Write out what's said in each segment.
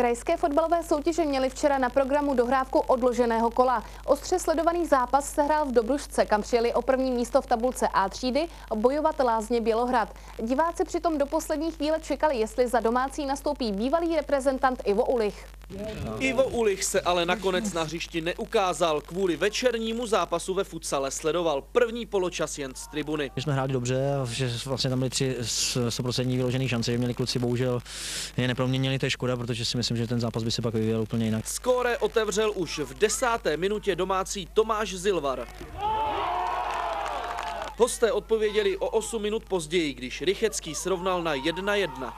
Krajské fotbalové soutěže měly včera na programu dohrávku odloženého kola. Ostře sledovaný zápas se hrál v Dobrušce, kam přijeli o první místo v tabulce A třídy bojovat Lázně Bělohrad. Diváci přitom do poslední chvíle čekali, jestli za domácí nastoupí bývalý reprezentant Ivo Ulich. Ivo Ulich se ale nakonec na hřišti neukázal. Kvůli večernímu zápasu ve futsale sledoval první poločas jen z tribuny. My jsme hráli dobře, že vlastně tam byly 3 100% vyložené šance, že měli kluci bohužel je neproměnili, to je škoda, protože si myslím, že ten zápas by se pak vyvíjel úplně jinak. Skóre otevřel už v 10. minutě domácí Tomáš Zilvar. Hosté odpověděli o 8 minut později, když Rychecký srovnal na 1:1.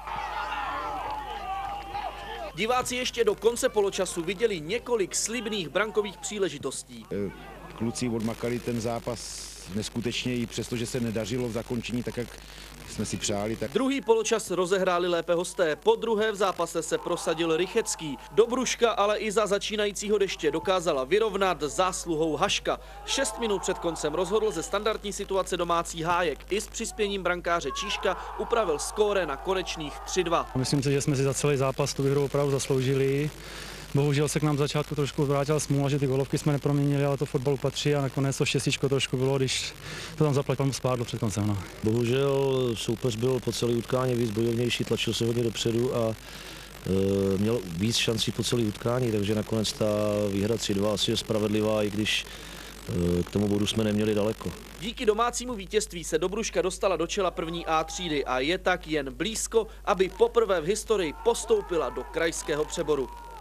Diváci ještě do konce poločasu viděli několik slibných brankových příležitostí. Kluci odmakali ten zápas neskutečně, i přestože se nedařilo v zakončení tak, jak jsme si přáli. Druhý poločas rozehráli lépe hosté. Po druhé v zápase se prosadil Rychecký. Dobruška ale i za začínajícího deště dokázala vyrovnat zásluhou Haška. 6 minut před koncem rozhodl ze standardní situace domácí Hájek. I s přispěním brankáře Číška upravil skóre na konečných 3:2. Myslím si, že jsme si za celý zápas tu výhru opravdu zasloužili. Bohužel se k nám v začátku trošku vrátila smůla, že ty golovky jsme neproměnili, ale to fotbalu patří a nakonec to štěstíčko trošku bylo, když to tam zaplať spádlo před koncem. No. Bohužel soupeř byl po celé utkání víc bojovnější, tlačil se hodně dopředu a měl víc šancí po celé utkání, takže nakonec ta výhra 3:2 asi je spravedlivá, i když k tomu bodu jsme neměli daleko. Díky domácímu vítězství se Dobruška dostala do čela první A třídy a je tak jen blízko, aby poprvé v historii postoupila do krajského přeboru.